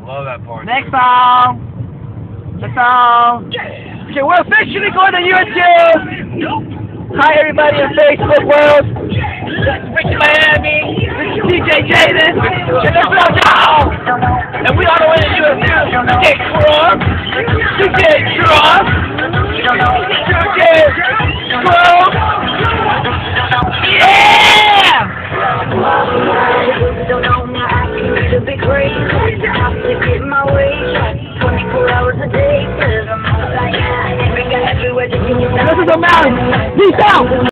Love that part. Next song. The song. Okay, we're officially going to YouTube. Hi, everybody in Facebook world. This is Ricky Miami. This is DJ Jaden. And this is our y'all. And we on the way to YouTube. DJ Crump. DJ Crump. DJ Crump. Yeah! To be crazy, have to get my way 24 hours a day, 'cause I'm like, every guy everywhere. This is a mountain. Peace out.